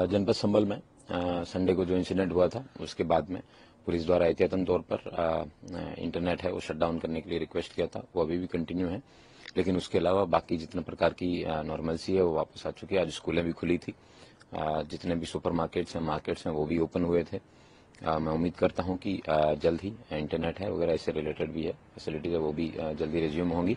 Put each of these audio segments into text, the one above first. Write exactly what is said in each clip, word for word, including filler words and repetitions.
जनपद संभल में संडे को जो इंसिडेंट हुआ था उसके बाद में पुलिस द्वारा एहतियातन तौर पर आ, इंटरनेट है वो शट डाउन करने के लिए रिक्वेस्ट किया था। वो अभी भी कंटिन्यू है, लेकिन उसके अलावा बाकी जितने प्रकार की नॉर्मलसी है वो वापस आ चुकी है। आज स्कूलें भी खुली थी, आ, जितने भी सुपर मार्केट्स हैं मार्केट्स हैं वो भी ओपन हुए थे। आ, मैं उम्मीद करता हूं कि आ, जल्द ही इंटरनेट है वगैरह इससे रिलेटेड भी है फैसिलिटीज है वो भी आ, जल्दी रिज्यूम होंगी।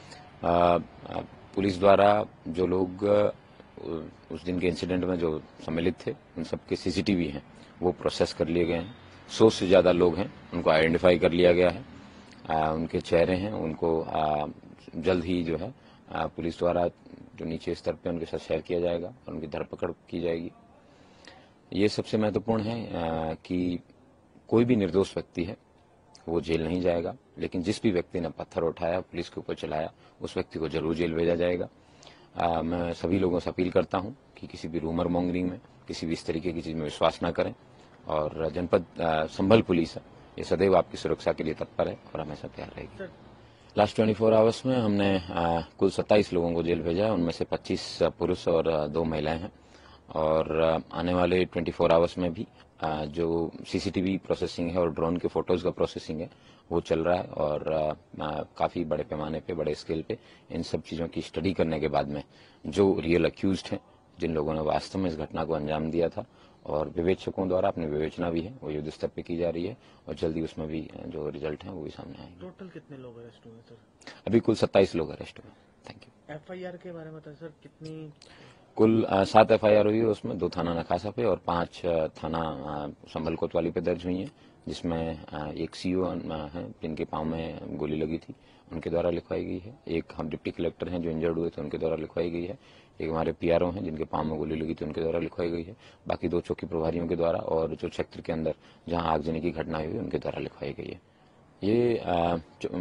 पुलिस द्वारा जो लोग उस दिन के इंसिडेंट में जो सम्मिलित थे उन सबके सीसीटीवी हैं वो प्रोसेस कर लिए गए हैं। सौ से ज़्यादा लोग हैं, उनको आइडेंटिफाई कर लिया गया है। आ, उनके चेहरे हैं, उनको आ, जल्द ही जो है आ, पुलिस द्वारा जो नीचे स्तर पे उनके साथ शेयर किया जाएगा और उनकी धरपकड़ की जाएगी। ये सबसे महत्वपूर्ण है आ, कि कोई भी निर्दोष व्यक्ति है वो जेल नहीं जाएगा, लेकिन जिस भी व्यक्ति ने पत्थर उठाया पुलिस के ऊपर चलाया उस व्यक्ति को जरूर जेल भेजा जाएगा। आ, मैं सभी लोगों से अपील करता हूं कि किसी भी रूमर मॉन्गरिंग में किसी भी इस तरीके की चीज में विश्वास न करें। और जनपद संभल पुलिस है ये सदैव आपकी सुरक्षा के लिए तत्पर है और हमेशा तैयार रहेगी। लास्ट चौबीस आवर्स में हमने आ, कुल सत्ताईस लोगों को जेल भेजा है, उनमें से पच्चीस पुरुष और दो महिलाएं हैं। और आने वाले चौबीस आवर्स में भी आ, जो सीसीटीवी प्रोसेसिंग है और ड्रोन के फोटोज का प्रोसेसिंग है वो चल रहा है। और आ, आ, काफी बड़े पैमाने पे बड़े स्केल पे इन सब चीजों की स्टडी करने के बाद में जो रियल अक्यूज्ड हैं, जिन लोगों ने वास्तव में इस घटना को अंजाम दिया था और विवेचकों द्वारा अपनी विवेचना भी है वो युद्ध स्तर पे की जा रही है और जल्दी उसमें भी जो रिजल्ट है वो भी सामने आएंगे। टोटल कितने लोग अरेस्ट हुए सर? अभी कुल सत्ताईस लोग अरेस्ट हुए। Thank you. एफआईआर के बारे में बताएं सर, कितनी? कुल आ, सात एफआईआर हुई है, उसमें दो थाना नखासा पे और पांच थाना संभल कोतवाली पे दर्ज हुई है, जिसमें आ, एक सीओ है जिनके पांव में गोली लगी थी उनके द्वारा लिखवाई गई है। एक हम डिप्टी कलेक्टर हैं जो इंजर्ड हुए थे उनके द्वारा लिखवाई गई है। एक हमारे पीआरओ हैं जिनके पांव में गोली लगी थी उनके द्वारा लिखवाई गई है। बाकी दो चौकी प्रभारियों के द्वारा और जो क्षेत्र के अंदर जहां आगजनी की घटना हुई उनके द्वारा लिखवाई गई है। ये आ,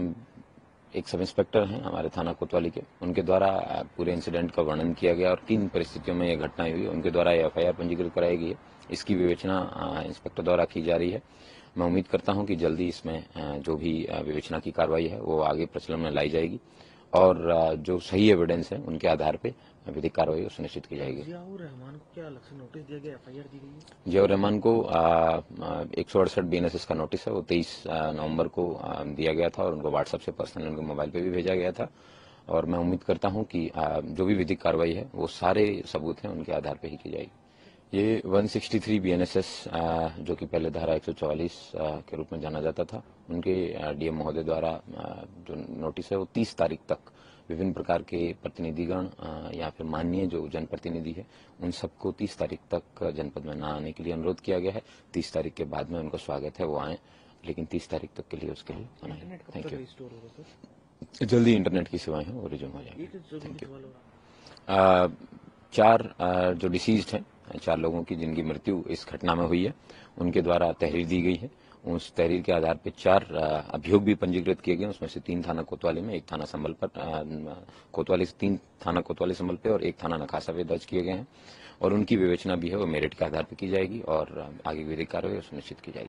एक सब इंस्पेक्टर हैं हमारे थाना कोतवाली के, उनके द्वारा पूरे इंसिडेंट का वर्णन किया गया और किन परिस्थितियों में यह घटना हुई उनके द्वारा एफआईआर पंजीकृत कराई गई है। इसकी विवेचना इंस्पेक्टर द्वारा की जा रही है। मैं उम्मीद करता हूं कि जल्दी इसमें जो भी विवेचना की कार्रवाई है वो आगे प्रचलन में लाई जाएगी और जो सही एविडेंस है उनके आधार पर विधिक कार्रवाई सुनिश्चित की जाएगी। जियाउर रहमान को क्या अलग से नोटिस दिया गया, एफआईआर दी गई है? जियाउर रहमान को एक सौ अड़सठ बीएनएसएस का नोटिस है वो तेईस नवंबर को आ, दिया गया था और उनको व्हाट्सएप से पर्सनल उनके मोबाइल पे भी भेजा गया था। और मैं उम्मीद करता हूं कि आ, जो भी विधिक कार्रवाई है वो सारे सबूत हैं उनके आधार पर ही की जाएगी। ये एक सौ तिरसठ बीएनएसएस जो कि पहले धारा एक सौ चौवालीस के रूप में जाना जाता था, उनके डीएम महोदय द्वारा जो नोटिस है वो तीस तारीख तक विभिन्न प्रकार के प्रतिनिधिगण या फिर माननीय जो जनप्रतिनिधि है उन सबको तीस तारीख तक जनपद में न आने के लिए अनुरोध किया गया है। तीस तारीख के बाद में उनको स्वागत है वो आए, लेकिन तीस तारीख तक के लिए उसके लिए मना है। Thank you. जल्दी इंटरनेट की सेवाएं हैं वो रिज्यूम हो जाएंगी। Thank you. चार आ, जो डिसीज्ड हैं चार लोगों की जिनकी मृत्यु इस घटना में हुई है उनके द्वारा तहरीर दी गई है। उस तहरीर के आधार पर चार अभियोग भी पंजीकृत किए गए, उसमें से तीन थाना कोतवाली में, एक थाना संभल पर, कोतवाली से तीन थाना कोतवाली संभल पे और एक थाना नखासा पे दर्ज किए गए हैं और उनकी विवेचना भी है वो मेरिट के आधार पर की जाएगी और आगे विधिक कार्रवाई सुनिश्चित की जाएगी।